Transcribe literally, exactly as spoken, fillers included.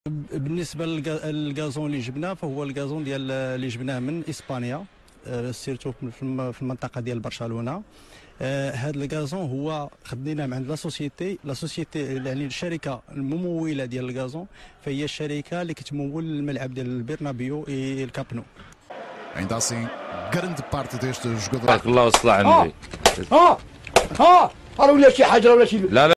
بالنسبه للغازون اللي جبناه فهو الغازون ديال اللي جبناه من اسبانيا، سيرتو في المنطقه ديال برشلونه. هذا الغازون هو خديناه من عند لا سوسيتي لا سوسيتي يعني الشركه المموله ديال الغازون، فهي الشركه اللي كتمول الملعب ديال البرنابيو الكامب نو. Ainda assim, grande parte destes jogadores. بارك الله وصل على النبي. ها ها ها ولا شي حاجه ولا شي لا لا